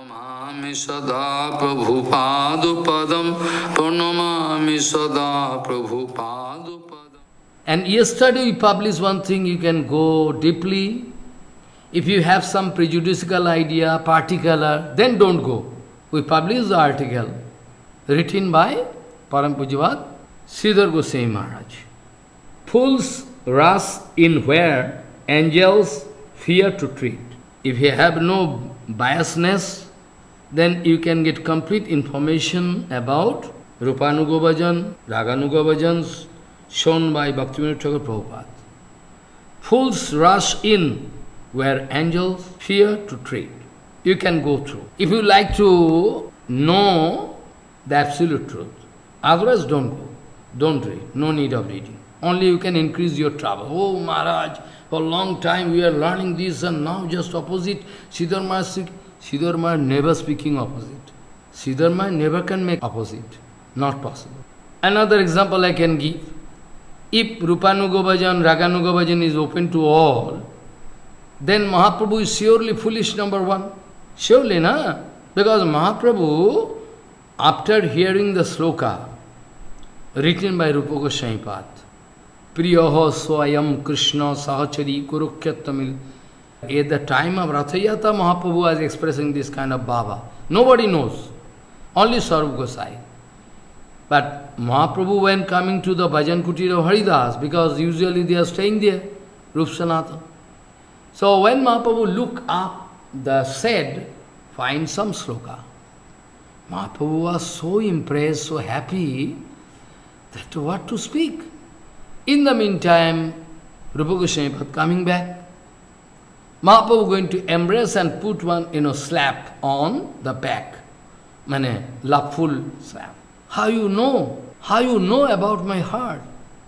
Pranamami sada Prabhupada padam, Pranamami sada Prabhupada padam. And yesterday we published one thing, you can go deeply. If you have some prejudicial idea, particular, then don't go. We published the article written by Param Pūjyapāda Śrīdhara Mahārāja. Fools rush in where angels fear to tread. If you have no biasness, then you can get complete information about Rūpānuga Bhajana, Raganuga Bhajana, shown by Bhaktivinoda Ṭhākura and Prabhupāda. Fools rush in where angels fear to tread. You can go through. If you like to know the absolute truth, otherwise don't go. Don't read. No need of reading. Only you can increase your trouble. Oh Maharaj, for a long time we are learning this and now just opposite. Śrīdhara Mahārāja never speaking opposite. Śrīdhara Mahārāja never can make opposite. Not possible. Another example I can give. If Rūpānuga Bhajana, Rāgānugā Bhajana is open to all, then Mahaprabhu is surely foolish number one. Surely, na? Because Mahaprabhu, after hearing the sloka written by Rūpa Gosvāmīpāda, Priyaho Swayam Krishna Sahachari Kurukshetamil, at the time of Rathayatra, Mahaprabhu was expressing this kind of bhava. Nobody knows. Only Swarup Gosai. But Mahaprabhu, when coming to the Bhajan Kutir of Haridas, because usually they are staying there, Rup Sanatana. So when Mahaprabhu looked up the said, find some sloka. Mahaprabhu was so impressed, so happy, that what to speak. In the meantime, Rūpa Gosvāmīpāda coming back. Mahaprabhu going to embrace and put one, slap on the back. Mane, loveful slap. How you know? How you know about my heart?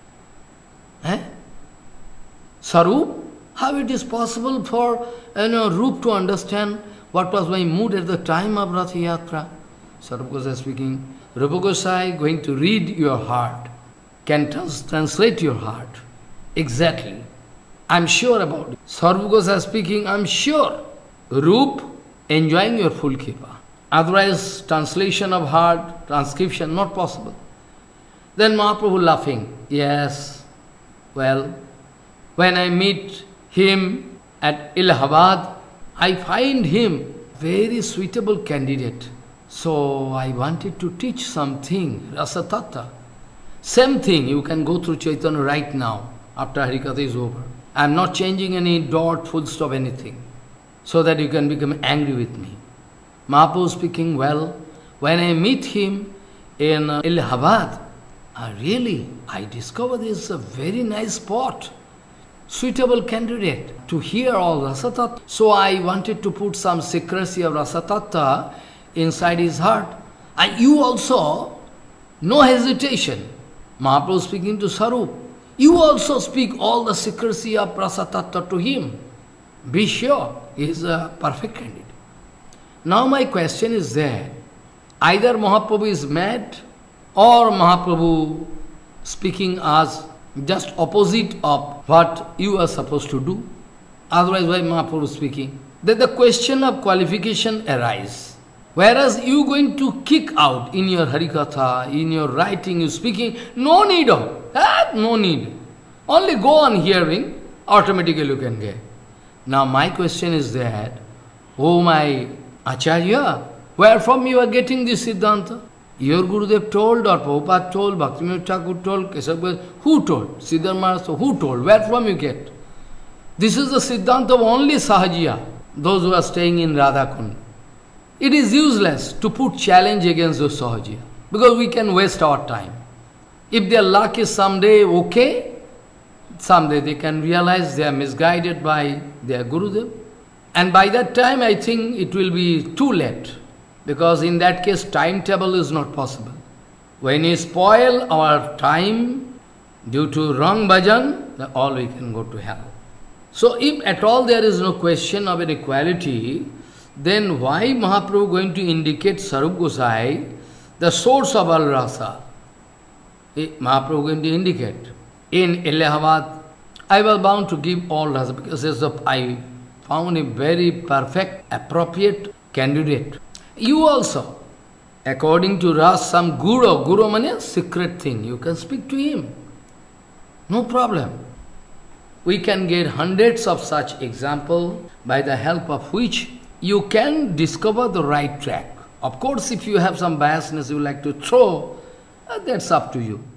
Sarup? How it is possible for Rup to understand what was my mood at the time of Rath Yatra? Sarup Gosai speaking, Rupa Gosai going to read your heart, can translate your heart. Exactly. I'm sure about it. Sarup Gosai speaking, I'm sure. Rup enjoying your full kripa. Otherwise, translation of heart, transcription, not possible. Then Mahaprabhu laughing, yes, well, when I meet him at Allahabad, I find him very suitable candidate. So I wanted to teach something, rasa-tattva. Same thing, you can go through Chaitanya right now, after Harikatha is over. I am not changing any dot, full stop, anything, so that you can become angry with me. Mahaprabhu speaking, well, when I meet him in Allahabad, I discover this is a very nice spot. Suitable candidate to hear all rasa-tattva. So I wanted to put some secrecy of rasa-tattva inside his heart. And you also, no hesitation. Mahaprabhu speaking to Sarup. You also speak all the secrecy of rasa-tattva to him. Be sure, he is a perfect candidate. Now my question is there. Either Mahaprabhu is mad or Mahaprabhu speaking as just opposite of what you are supposed to do. Otherwise, why Mahaprabhu speaking? Then the question of qualification arises. Whereas you going to kick out in your Harikatha, in your writing, you speaking, no need of that, no need. Only go on hearing, automatically you can get. Now my question is that, oh my Acharya, where from you are getting this Siddhanta? Your Gurudev told, or Prabhupada told, Bhaktivinoda Ṭhākura told, Kesava, who told? Śrīdhara Mahārāja, who told? Where from you get? This is the Siddhanta of only Sahajiya, those who are staying in Radhakund. It is useless to put challenge against those Sahajiya, because we can waste our time. If their luck is someday okay, someday they can realize they are misguided by their Gurudev. And by that time, I think it will be too late. Because in that case, timetable is not possible. When we spoil our time due to wrong bhajan, then all we can go to hell. So if at all there is no question of inequality, then why Mahaprabhu going to indicate Sarup Gosai, the source of all rasa? Mahaprabhu going to indicate. In Allahabad, I was bound to give all rasa because I found a very perfect, appropriate candidate. You also, according to Ras, some guru means secret thing, you can speak to him. No problem. We can get hundreds of such examples by the help of which you can discover the right track. Of course, if you have some biasness you like to throw, that's up to you.